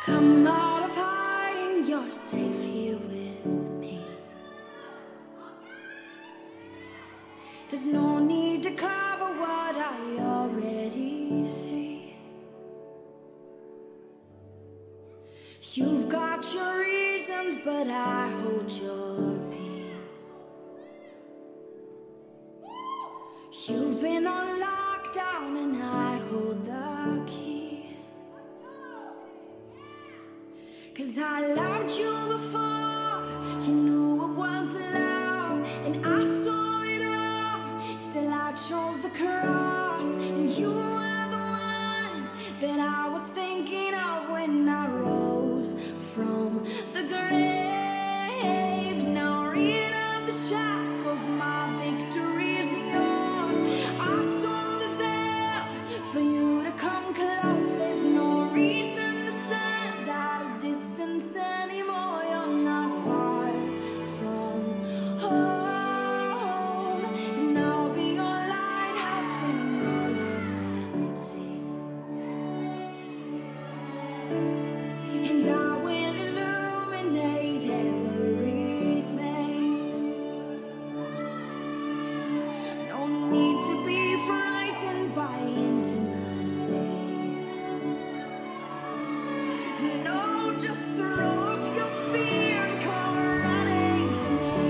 Come out of hiding, you're safe here with me. There's no need to cover what I already see. You've got your reasons, but I hold your peace. You've been on lockdown and I hold the key. 'Cause I loved you before you knew it was love, and I saw it all. Still I chose the cross, and you were the one that I was thinking of when I rose from the grave. Now rid of the shackles, my victory is yours. I told the veil for you to come close. There's no reason to stand at a distance anymore. You're not far from home, and I'll be your lighthouse when you're lost at sea. And I will illuminate everything. No need to be frightened by intimacy. No, just throw off your fear and come running to me.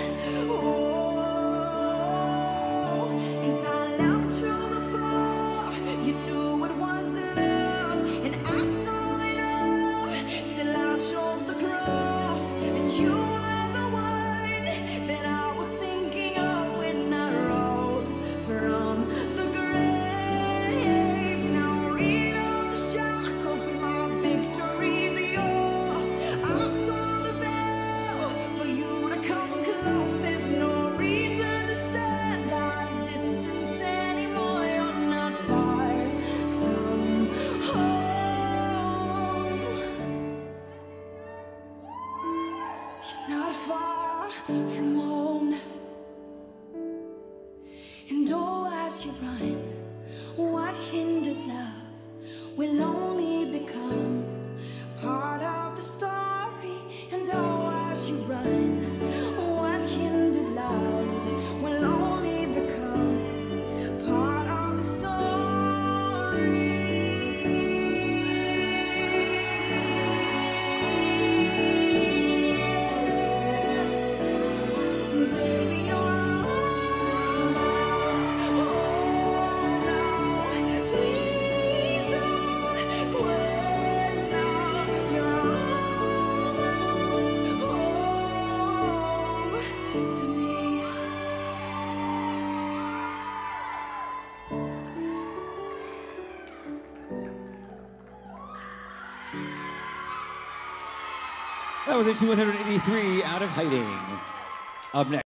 Oh, 'cause I loved you before you knew it was love, and I saw it all. Still I chose the cross, and you were the one that I was thinking of when I rose from the grave. Now rid of the shackles, my victory's yours. I tore the veil for you to come close. There's no reason to stand at a distance anymore. You're not far from home. You're not far from home. And oh, as you run, what hindered love will only become part of the story. And oh, as you run, what hindered love will only become part of the story. Baby, you're almost home now. Please don't quit now. You're almost home to me. That was a 283 Out of Hiding. Up next.